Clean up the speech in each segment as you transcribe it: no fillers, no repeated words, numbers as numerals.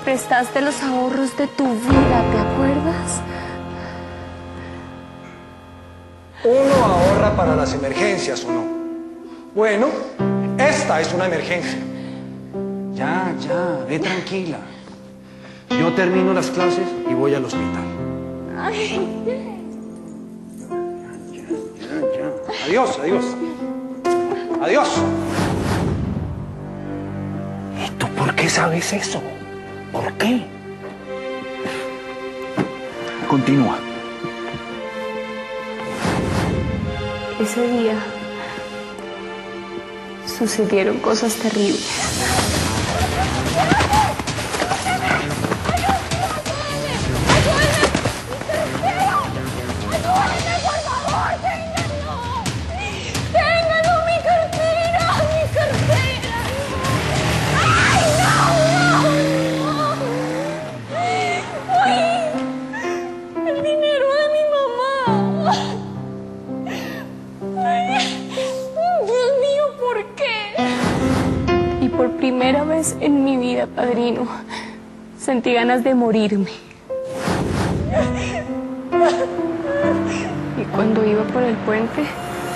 prestaste los ahorros de tu vida, ¿te acuerdas? Uno ahorra para las emergencias, ¿o no? Bueno, esta es una emergencia. Ya, ve tranquila. Yo termino las clases y voy al hospital. Ay. Ya. Adiós. Adiós. ¿Y tú por qué sabes eso? ¿Por qué? Continúa. Ese día sucedieron cosas terribles. Por primera vez en mi vida, padrino, sentí ganas de morirme. Y cuando iba por el puente,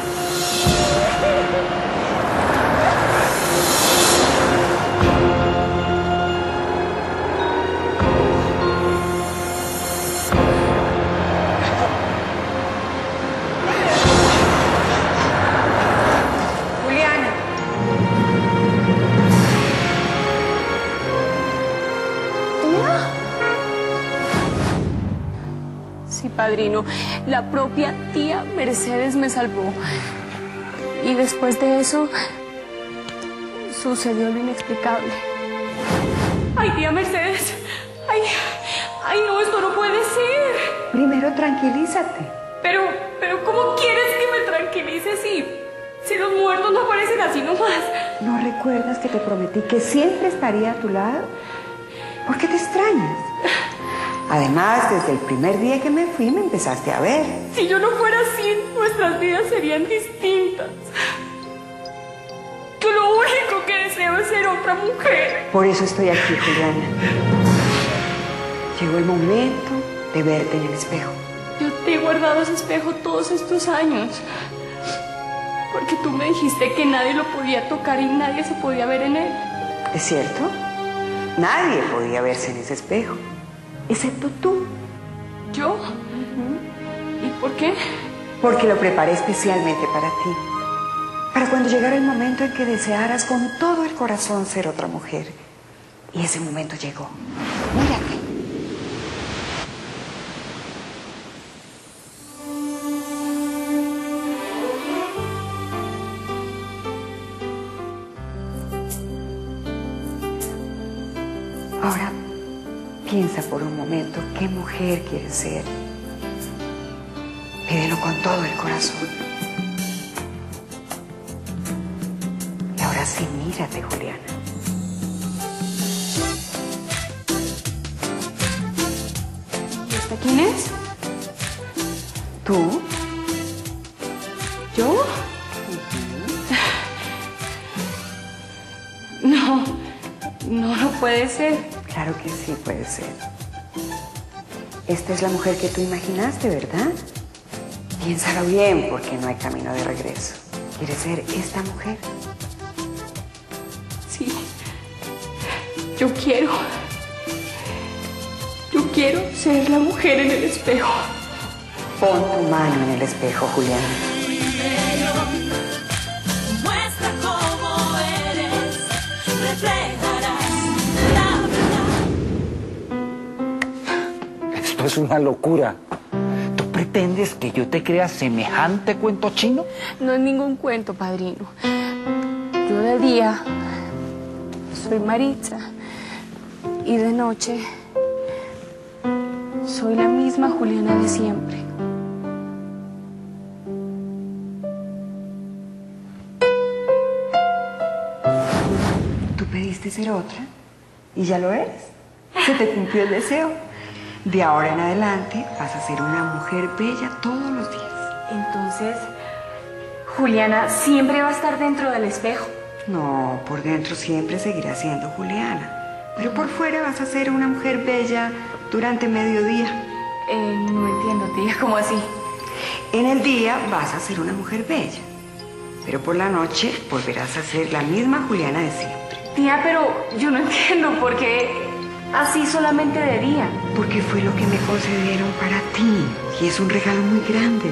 sí, padrino, la propia tía Mercedes me salvó. Y después de eso, sucedió lo inexplicable. ¡Ay, tía Mercedes! ¡Ay, no, esto no puede ser! Primero tranquilízate. Pero, ¿cómo quieres que me tranquilice si los muertos no aparecen así nomás? ¿No recuerdas que te prometí que siempre estaría a tu lado? ¿Por qué te extrañas? Además, desde el primer día que me fui, me empezaste a ver. Si yo no fuera así, nuestras vidas serían distintas. Yo lo único que deseo es ser otra mujer. Por eso estoy aquí, Juliana. Llegó el momento de verte en el espejo. Yo te he guardado ese espejo todos estos años. Porque tú me dijiste que nadie lo podía tocar y nadie se podía ver en él. ¿Es cierto? Nadie podía verse en ese espejo. Excepto tú. ¿Yo? ¿Y por qué? Porque lo preparé especialmente para ti. Para cuando llegara el momento en que desearas con todo el corazón ser otra mujer. Y ese momento llegó. Mírate. Ahora, piensa por un momento qué mujer quieres ser. Pídelo con todo el corazón. Y ahora sí, mírate, Juliana. ¿Y esta quién es? ¿Tú? ¿Yo? No puede ser. Claro que sí puede ser. Esta es la mujer que tú imaginaste, ¿verdad? Piénsalo bien, porque no hay camino de regreso. ¿Quieres ser esta mujer? Sí. Yo quiero ser la mujer en el espejo. Pon tu mano en el espejo, Juliana. Muestra cómo eres, reflejarás la verdad. Esto es una locura. ¿Tú pretendes que yo te crea semejante cuento chino? No es ningún cuento, padrino. Yo de día soy Maritza y de noche soy la misma Juliana de siempre. Tú pediste ser otra y ya lo eres. Se te cumplió el deseo. De ahora en adelante vas a ser una mujer bella todos los días. Entonces, Juliana siempre va a estar dentro del espejo. No, por dentro siempre seguirá siendo Juliana, Pero por fuera vas a ser una mujer bella durante mediodía. No entiendo, tía, ¿cómo así? En el día vas a ser una mujer bella, pero por la noche volverás a ser la misma Juliana de siempre. Tía, pero yo no entiendo por qué así solamente de día. Porque fue lo que me concedieron para ti y es un regalo muy grande.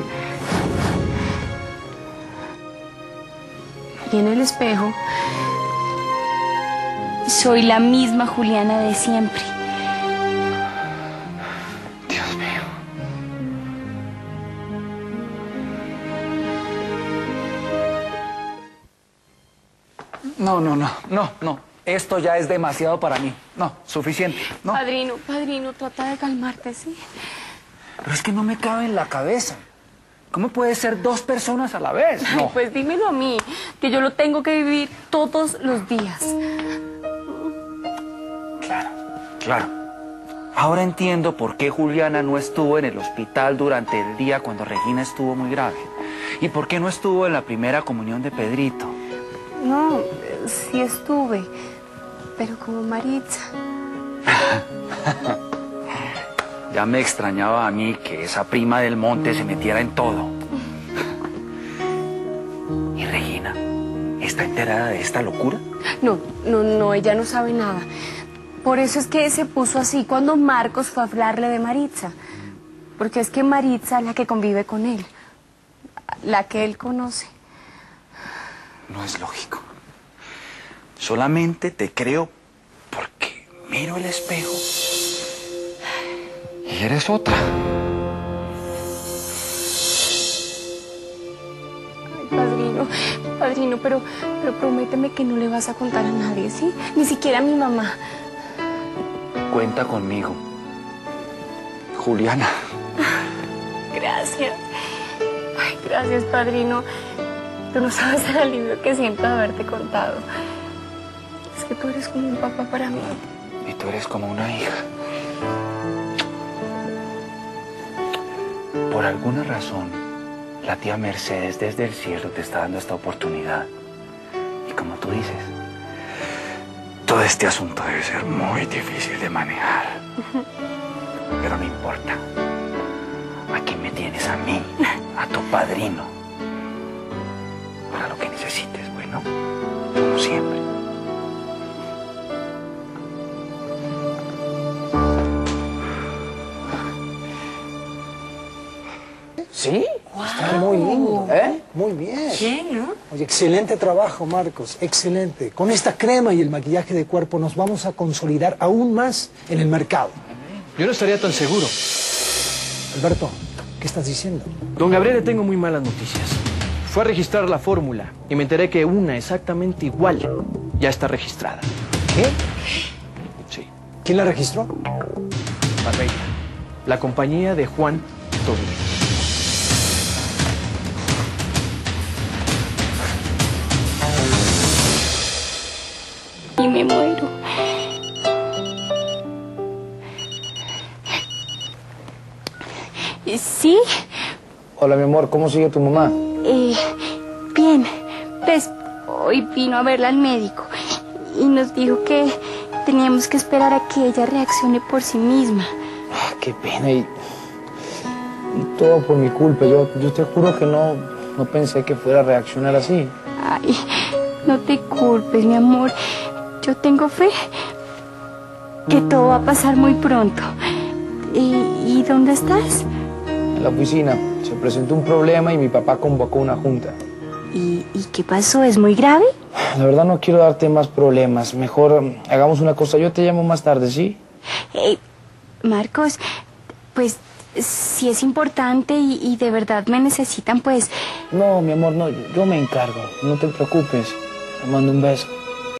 Y en el espejo soy la misma Juliana de siempre. Dios mío. No. Esto ya es demasiado para mí. No, suficiente. No. Padrino, trata de calmarte, ¿sí? Pero es que no me cabe en la cabeza. ¿Cómo puede ser dos personas a la vez? Ay, No. pues dímelo a mí, que yo lo tengo que vivir todos los días. Claro. Ahora entiendo por qué Juliana no estuvo en el hospital durante el día cuando Regina estuvo muy grave. Y por qué no estuvo en la primera comunión de Pedrito. No, sí estuve, pero como Maritza. Ya me extrañaba a mí que esa prima del monte se metiera en todo. ¿Y Regina? ¿Está enterada de esta locura? No, ella no sabe nada. Por eso es que se puso así cuando Marcos fue a hablarle de Maritza. Porque es que Maritza es la que convive con él, la que él conoce. No es lógico. Solamente te creo porque miro el espejo y eres otra. Ay, padrino, pero prométeme que no le vas a contar a nadie, ¿sí? Ni siquiera a mi mamá. Cuenta conmigo, Juliana. Gracias. Ay, gracias, padrino. Tú no sabes el alivio que siento de haberte contado. Es que tú eres como un papá para mí. Y tú eres como una hija. Por alguna razón, la tía Mercedes desde el cielo te está dando esta oportunidad. Y como tú dices, todo este asunto debe ser muy difícil de manejar. Pero no importa. Aquí me tienes a mí, a tu padrino. Para lo que necesites, bueno, como siempre. Sí, está muy lindo. Muy bien. Bien, ¿no? Oye, excelente trabajo, Marcos, excelente. Con esta crema y el maquillaje de cuerpo nos vamos a consolidar aún más en el mercado. Yo no estaría tan seguro. Alberto, ¿qué estás diciendo? Don Gabriel, le tengo muy malas noticias. Fue a registrar la fórmula y me enteré que una exactamente igual ya está registrada. ¿Qué? Sí, ¿Quién la registró? Barreira, la compañía de Juan Tobías. Y me muero. ¿Sí? Hola, mi amor, ¿cómo sigue tu mamá? Bien. Pues hoy vino a verla al médico y nos dijo que teníamos que esperar a que ella reaccione por sí misma. Ah, qué pena y todo por mi culpa. Yo te juro que no pensé que fuera a reaccionar así. Ay, no te culpes, mi amor. Yo tengo fe que todo va a pasar muy pronto. ¿Y dónde estás? En la oficina se presentó un problema y mi papá convocó una junta. ¿Y qué pasó? ¿Es muy grave? La verdad no quiero darte más problemas. Mejor hagamos una cosa. Yo te llamo más tarde, ¿sí? Marcos, pues si es importante y de verdad me necesitan, pues... No, mi amor, no. Yo me encargo. No te preocupes. Te mando un beso.